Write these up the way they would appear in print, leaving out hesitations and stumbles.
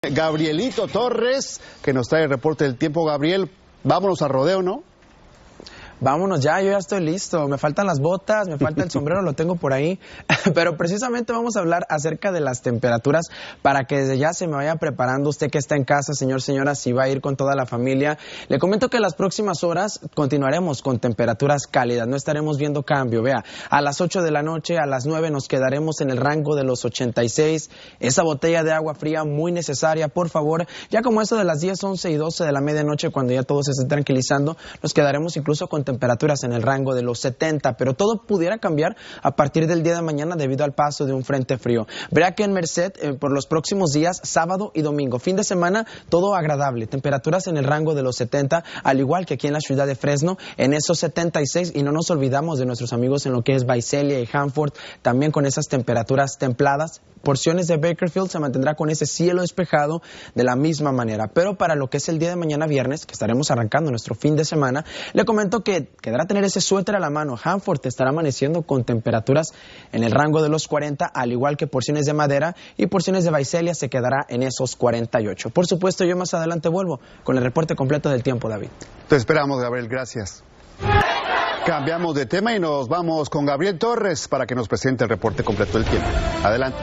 Gabrielito Torres, que nos trae el reporte del tiempo. Gabriel, vámonos al rodeo, ¿no? Vámonos ya, yo ya estoy listo. Me faltan las botas, me falta el sombrero, lo tengo por ahí. Pero precisamente vamos a hablar acerca de las temperaturas para que desde ya se me vaya preparando usted que está en casa, señor, señora, si va a ir con toda la familia. Le comento que las próximas horas continuaremos con temperaturas cálidas, no estaremos viendo cambio. Vea, a las 8 de la noche, a las 9 nos quedaremos en el rango de los 86. Esa botella de agua fría muy necesaria, por favor. Ya como eso de las 10, 11 y 12 de la medianoche, cuando ya todo se esté tranquilizando, nos quedaremos incluso con temperaturas en el rango de los 70, pero todo pudiera cambiar a partir del día de mañana debido al paso de un frente frío. Verá que en Merced, por los próximos días, sábado y domingo, fin de semana, todo agradable, temperaturas en el rango de los 70, al igual que aquí en la ciudad de Fresno, en esos 76, y no nos olvidamos de nuestros amigos en lo que es Visalia y Hanford, también con esas temperaturas templadas. Porciones de Bakersfield se mantendrá con ese cielo despejado de la misma manera. Pero para lo que es el día de mañana viernes, que estaremos arrancando nuestro fin de semana, le comento que quedará tener ese suéter a la mano. Hanford estará amaneciendo con temperaturas en el rango de los 40, al igual que porciones de Madera, y porciones de Visalia se quedará en esos 48. Por supuesto, yo más adelante vuelvo con el reporte completo del tiempo, David. Te esperamos, Gabriel, gracias. Cambiamos de tema y nos vamos con Gabriel Torres para que nos presente el reporte completo del tiempo. Adelante.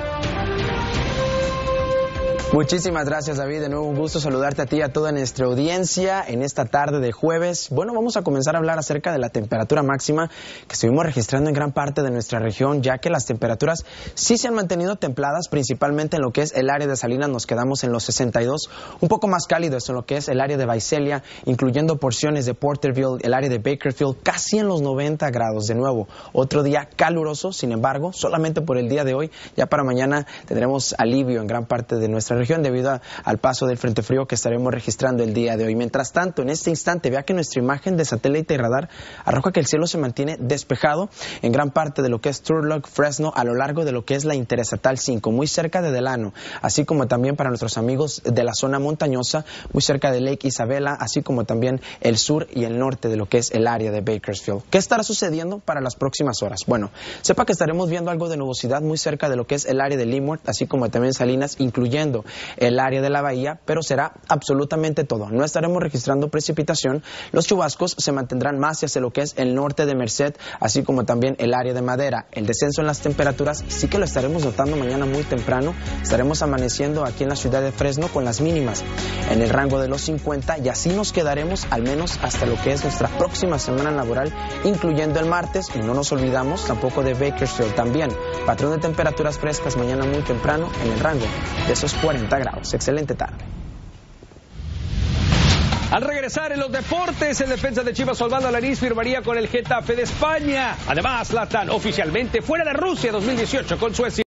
Muchísimas gracias, David. De nuevo un gusto saludarte a ti y a toda nuestra audiencia en esta tarde de jueves. Bueno, vamos a comenzar a hablar acerca de la temperatura máxima que estuvimos registrando en gran parte de nuestra región, ya que las temperaturas sí se han mantenido templadas, principalmente en lo que es el área de Salinas, nos quedamos en los 62, un poco más cálidos en lo que es el área de Visalia, incluyendo porciones de Porterville, el área de Bakersfield, casi en los 90 grados. De nuevo, otro día caluroso, sin embargo, solamente por el día de hoy, ya para mañana tendremos alivio en gran parte de nuestra región debido al paso del frente frío que estaremos registrando el día de hoy. Mientras tanto, en este instante, vea que nuestra imagen de satélite y radar arroja que el cielo se mantiene despejado en gran parte de lo que es Turlock, Fresno, a lo largo de lo que es la Interestatal 5, muy cerca de Delano, así como también para nuestros amigos de la zona montañosa, muy cerca de Lake Isabella, así como también el sur y el norte de lo que es el área de Bakersfield. ¿Qué estará sucediendo para las próximas horas? Bueno, sepa que estaremos viendo algo de nubosidad muy cerca de lo que es el área de Leavenworth, así como también Salinas, incluyendo el área de la bahía, pero será absolutamente todo. No estaremos registrando precipitación. Los chubascos se mantendrán más hacia lo que es el norte de Merced, así como también el área de Madera. El descenso en las temperaturas sí que lo estaremos notando mañana muy temprano. Estaremos amaneciendo aquí en la ciudad de Fresno con las mínimas en el rango de los 50 y así nos quedaremos al menos hasta lo que es nuestra próxima semana laboral, incluyendo el martes, y no nos olvidamos tampoco de Bakersfield también. Patrón de temperaturas frescas mañana muy temprano en el rango de esos 40 grados. Excelente tarde. Al regresar en los deportes, el defensa de Chivas Osvaldo Alanís firmaría con el Getafe de España. Además, Zlatan oficialmente fuera de Rusia 2018 con Suecia.